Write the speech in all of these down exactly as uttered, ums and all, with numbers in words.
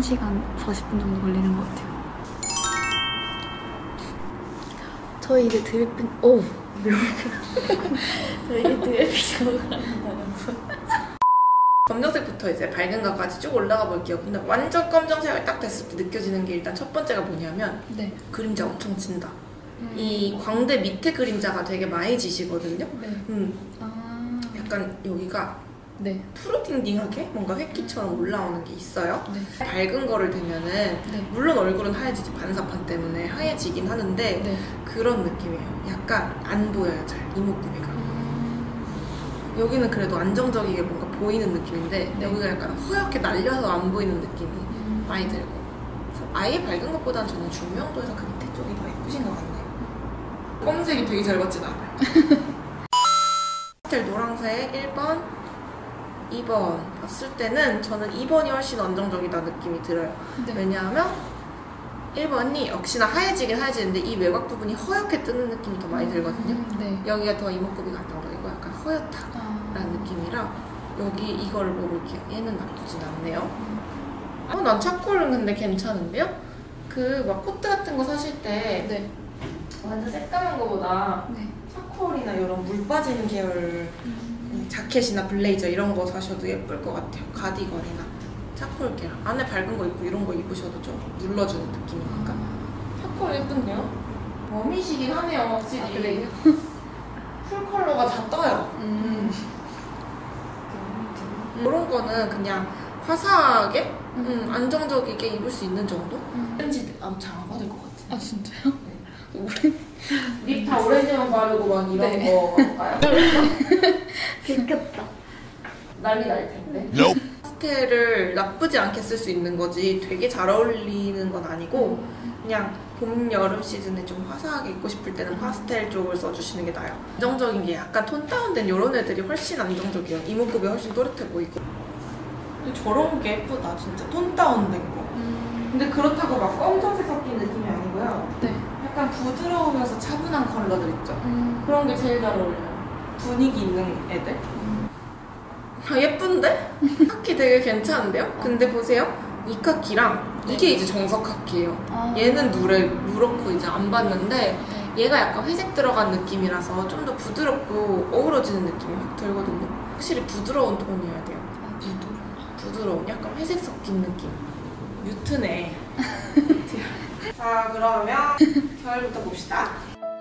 한 시간 사십 분 정도 걸리는 것 같아요. 저희 이제 드래핑, 오! 저희 이제 드래핑 먹으러 검정색부터 이제 밝은 거까지 쭉 올라가 볼게요. 근데 완전 검정색을 딱 됐을 때 느껴지는 게 일단 첫 번째가 뭐냐면 네. 그림자 엄청 진다. 음. 이 광대 밑에 그림자가 되게 많이 지시거든요. 네. 음. 아. 약간 여기가 네. 푸르딩딩하게 뭔가 획기처럼 올라오는 게 있어요. 네. 밝은 거를 대면은 네. 물론 얼굴은 하얘지지 반사판 때문에 하얘지긴 하는데 네. 그런 느낌이에요. 약간 안 보여요, 잘 이목구비가. 음. 여기는 그래도 안정적이게 뭔가 보이는 느낌인데 네. 여기가 약간 허옇게 날려서 안 보이는 느낌이 음. 많이 들고 그래서 아예 밝은 것보다는 저는 중명도에서 그 밑에 쪽이 더 예쁘신 것 같네요. 검은색이 되게 잘 받진 않아요. 파스텔 노란색 일 번, 이 번 봤을 때는 저는 이 번이 훨씬 안정적이다 느낌이 들어요. 네. 왜냐하면 일 번이 역시나 하얘지긴 하얘지는데 이 외곽 부분이 허옇게 뜨는 느낌이 더 많이 들거든요. 음, 네. 여기가 더 이목구비가 안정적이고 약간 허옇다라는 아. 느낌이라 여기 이거를 먹을게요. 얘는 나쁘진 않네요. 음. 어, 난 차콜은 근데 괜찮은데요? 그 막 코트 같은 거 사실 때 네. 완전 새까만 거보다 네. 차콜이나 이런 물 빠지는 계열 음. 자켓이나 블레이저 이런 거 사셔도 예쁠 것 같아요. 가디건이나 차콜 계열 안에 밝은 거 입고 이런 거 입으셔도 좀 눌러주는 느낌이니까 음. 차콜 예쁜데요? 웜이시긴 하네요 확실히. 아, 그래요? 풀 컬러가 다 떠요. 음. 음. 이런 거는 그냥 화사하게 음. 음, 안정적이게 입을 수 있는 정도? 음. 오렌지 잘 안 받을 것 같아요. 아 진짜요? 네. 립 다 오렌지만 바르고 막 이런 네. 거 할까요? 들켰다. 난리 날 텐데. Nope. 파스텔을 나쁘지 않게 쓸 수 있는 거지 되게 잘 어울리는 건 아니고 그냥 봄, 여름 시즌에 좀 화사하게 입고 싶을 때는 파스텔 쪽을 써주시는 게 나아요. 안정적인 게 약간 톤 다운된 이런 애들이 훨씬 안정적이에요. 이목구비 훨씬 또렷해 보이고. 저런 게 예쁘다 진짜 톤 다운된 거. 음. 근데 그렇다고 막 검정색 섞인 느낌이 아니고요. 네. 약간 부드러우면서 차분한 컬러들 있죠? 음. 그런 게 제일 잘 어울려요. 분위기 있는 애들. 음. 아 예쁜데? 카키 되게 괜찮은데요? 근데 보세요. 이 카키랑 네. 이게 이제 정석 카키예요. 아. 얘는 누래, 누렇고 이제 안 봤는데 네. 얘가 약간 회색 들어간 느낌이라서 좀 더 부드럽고 어우러지는 느낌이 확 들거든요. 확실히 부드러운 톤이어야 돼요. 아, 부드러운? 부드러운 약간 회색 섞인 느낌. 뮤트네. 자 그러면 결부터 봅시다.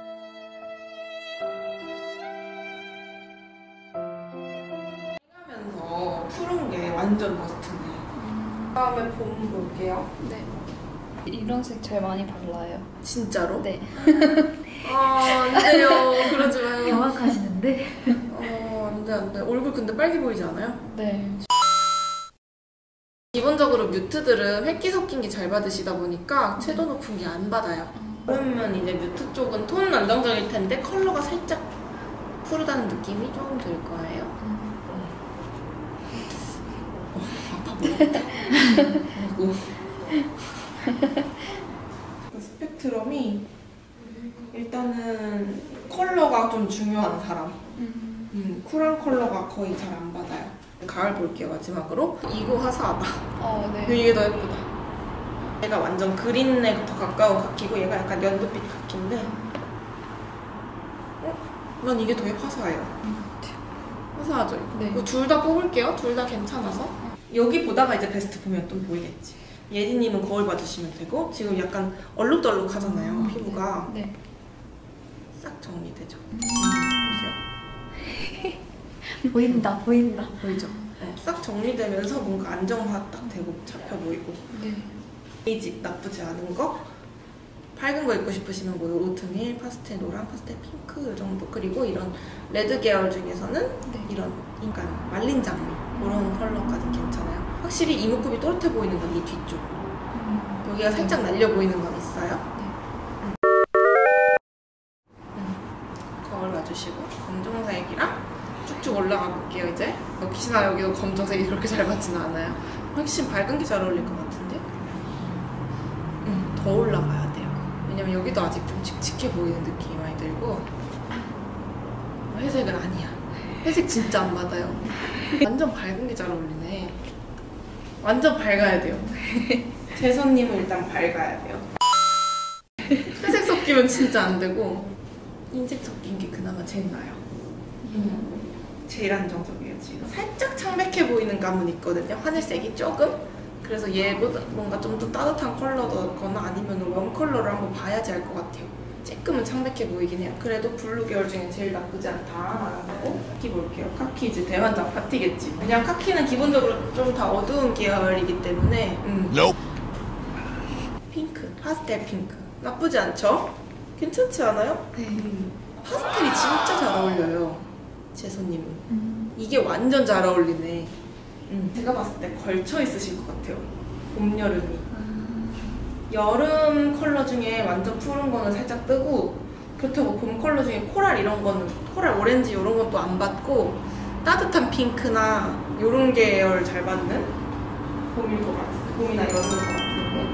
하면서 푸른 게 완전 머스트네. 음. 다음에 봄 볼게요. 네. 이런 색 제일 많이 발라요. 진짜로? 네. 아 안돼요. 그러지 마요. 경악하시는데? 어 안돼 안돼. 얼굴 근데 빨개 보이지 않아요? 네. 기본적으로 뮤트들은 획기 섞인 게 잘 받으시다 보니까 채도 높은 게 안 받아요. 그러면 이제 뮤트 쪽은 톤 안정적일 텐데 컬러가 살짝 푸르다는 느낌이 조금 들 거예요. 어, 아파 보인다. 스펙트럼이 일단은 컬러가 좀 중요한 사람. 음, 쿨한 컬러가 거의 잘 안 받아요. 가을 볼게요 마지막으로. 이거 화사하다. 어, 네. 이게 더 예쁘다. 얘가 완전 그린에 더 가까운 카키고 얘가 약간 연두빛 카키인데 어? 난 이게 더 화사해요. 화사하죠? 네. 둘 다 뽑을게요. 둘 다 괜찮아서. 여기 보다가 이제 베스트 보면 또 보이겠지. 예디님은 거울 봐주시면 되고 지금 약간 얼룩덜룩하잖아요. 음, 피부가. 네. 싹 정리되죠. 음. 보세요. 보인다 보인다. 보이죠? 네. 싹 정리되면서 뭔가 안정화 딱 되고 잡혀 보이고. 네. 베이지 나쁘지 않은 거. 밝은 거 입고 싶으시면 뭐 오트밀, 파스텔 노랑, 파스텔 핑크 이 정도. 그리고 이런 레드 계열 중에서는 네. 이런 약간 말린 장미 이런 컬러까지 괜찮아요. 확실히 이목구비 또렷해 보이는 건 이 뒤쪽. 음. 여기가 살짝 네. 날려 보이는 건 있어요. 네. 음. 음. 거울 봐주시고 검정색이랑 쭉쭉 올라가 볼게요. 이제 역시나 여기도 검정색이 그렇게 잘 받지는 않아요. 훨씬 밝은 게 잘 어울릴 것 같은데 음, 더 올라가야 돼요. 왜냐면 여기도 아직 좀 칙칙해 보이는 느낌이 많이 들고 회색은 아니야. 회색 진짜 안 받아요. 완전 밝은 게 잘 어울리네. 완전 밝아야 돼요. 제선님은 일단 밝아야 돼요. 회색 섞이면 진짜 안 되고 흰색 섞인 게 그나마 제일 나아요. 음. 제일 안정적이에요 지금. 살짝 창백해 보이는 감은 있거든요. 하늘색이 조금. 그래서 얘보다 뭔가 좀 더 따뜻한 컬러거나 아니면 웜 컬러를 한번 봐야지 알 것 같아요. 조금은 창백해 보이긴 해요. 그래도 블루 계열 중에 제일 나쁘지 않다라고 카키 볼게요. 카키 이제 대환장 파티겠지. 그냥 카키는 기본적으로 좀 다 어두운 계열이기 때문에 음. Nope. 핑크, 파스텔 핑크 나쁘지 않죠? 괜찮지 않아요? 네. 음. 파스텔이 진짜 잘 어울려요. 제선님은. 음. 이게 완전 잘 어울리네. 음. 제가 봤을 때 걸쳐 있으실 것 같아요. 봄, 여름이. 여름 컬러 중에 완전 푸른 거는 살짝 뜨고 그렇다고 봄 컬러 중에 코랄 이런 거는 코랄 오렌지 이런 건 또 안 받고 따뜻한 핑크나 이런 계열 잘 받는 봄일 것 같아요. 봄이나 여름일 것 같은데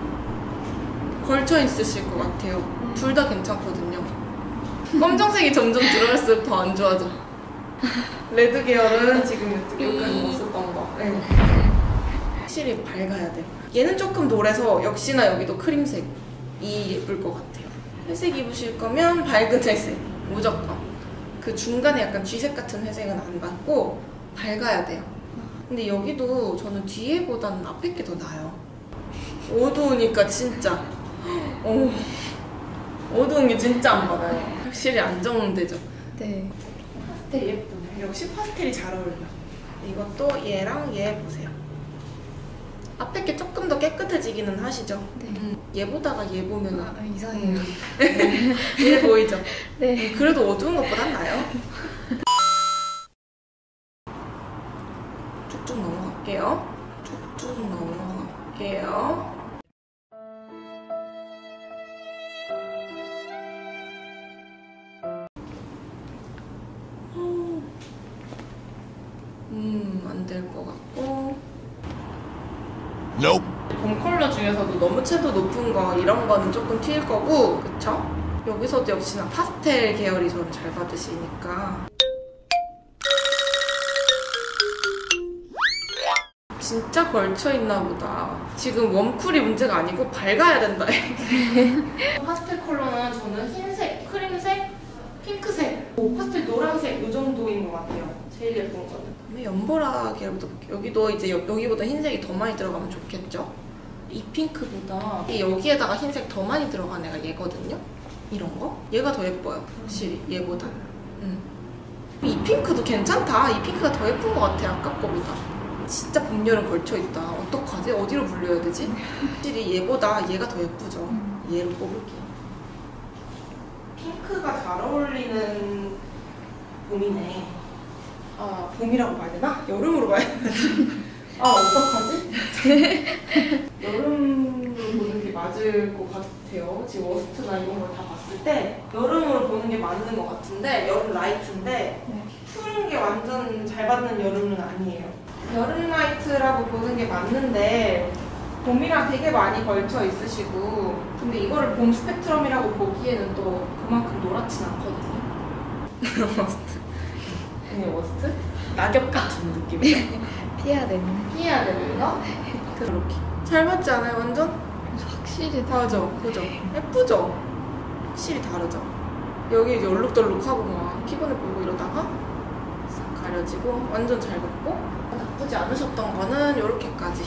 걸쳐 있으실 것 같아요. 둘 다 괜찮거든요. 검정색이 점점 들어갈수록 더 안 좋아져. 레드 계열은 지금 여기까지 없었던 거. 네. 확실히 밝아야 돼요. 얘는 조금 노래서 역시나 여기도 크림색이 예쁠 것 같아요. 회색 입으실 거면 밝은 회색 무조건. 그 중간에 약간 쥐색 같은 회색은 안 받고 밝아야 돼요. 근데 여기도 저는 뒤에보다는 앞에 게 더 나아요. 어두우니까 진짜 어, 어두운 게 진짜 안 받아요. 확실히 안정되죠. 네. 파스텔 예쁘네. 역시 파스텔이 잘 어울려. 이것도 얘랑 얘 보세요. 앞에 게 조금 더 깨끗해지기는 하시죠? 네. 음, 얘보다가 얘 보면 아, 이상해요. 얘 보이죠? 네. 음, 그래도 어두운 것보단 나아요. 쭉쭉 넘어갈게요. 쭉쭉 넘어갈게요. 음, 안 될 것 같고. Nope. 봄 컬러 중에서도 너무 채도 높은 거 이런 거는 조금 튈 거고, 그쵸? 여기서도 역시나 파스텔 계열이 저는 잘 받으시니까. 진짜 걸쳐있나 보다. 지금 웜쿨이 문제가 아니고 밝아야 된다. 파스텔 컬러는 저는 흰색, 크림색, 핑크색, 오, 파스텔 노란색 이 정도인 것 같아요. 제일 예쁜 거는. 그다음에 연보라 계열부터 볼게요. 여기도 이제 여, 여기보다 흰색이 더 많이 들어가면 좋겠죠? 이 핑크보다 여기에다가 흰색 더 많이 들어간 애가 얘거든요? 이런 거? 얘가 더 예뻐요. 확실히 얘보다. 음. 이 핑크도 괜찮다. 이 핑크가 더 예쁜 것 같아. 아까 거보다. 진짜 봄, 여름 걸쳐있다. 어떡하지? 어디로 분류해야 되지? 확실히 얘보다 얘가 더 예쁘죠. 얘로 뽑을게요. 핑크가 잘 어울리는 봄이네. 아, 봄이라고 봐야 되나? 여름으로 봐야 되나? 아, 어떡하지? 여름으로 보는 게 맞을 것 같아요. 지금 워스트나 이런 걸 다 봤을 때 여름으로 보는 게 맞는 것 같은데, 여름 라이트인데 네. 푸른 게 완전 잘 받는 여름은 아니에요. 여름 라이트라고 보는 게 맞는데 봄이랑 되게 많이 걸쳐 있으시고, 근데 이거를 봄 스펙트럼이라고 보기에는 또 그만큼 노랗진 않거든요. 워스트. 이게 워스트? 낙엽 같은 느낌이에요. 피해야 되는. 피해야 되는 거? 그렇게. 잘 맞지 않아요, 완전? 확실히 다르죠? 그죠? 예쁘죠? 확실히 다르죠? 여기 이제 얼룩덜룩하고 막 피곤해 보이고 이러다가 싹 가려지고 완전 잘 받고, 나쁘지 않으셨던 거는 이렇게까지.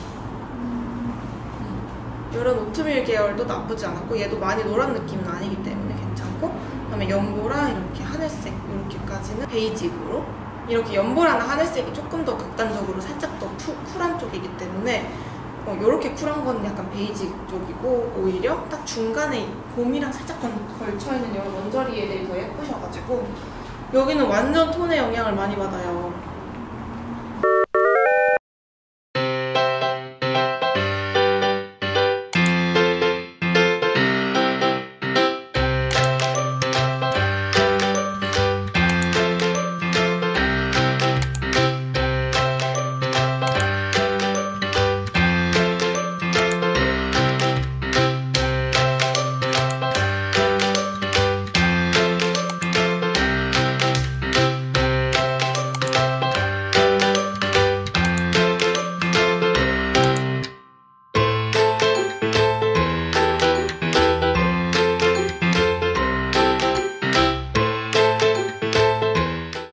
이런 오트밀 계열도 나쁘지 않았고, 얘도 많이 노란 느낌은 아니기 때문에 괜찮고, 그 다음에 연보라 이렇게 하늘색 이렇게까지는 베이직으로. 이렇게 연보라나 하늘색이 조금 더 극단적으로 살짝 더 푸, 쿨한 쪽이기 때문에 어, 이렇게 쿨한 건 약간 베이직 쪽이고, 오히려 딱 중간에 봄이랑 살짝 건, 걸쳐있는 이런 원저리 애들이 더 예쁘셔가지고 여기는 완전 톤의 영향을 많이 받아요.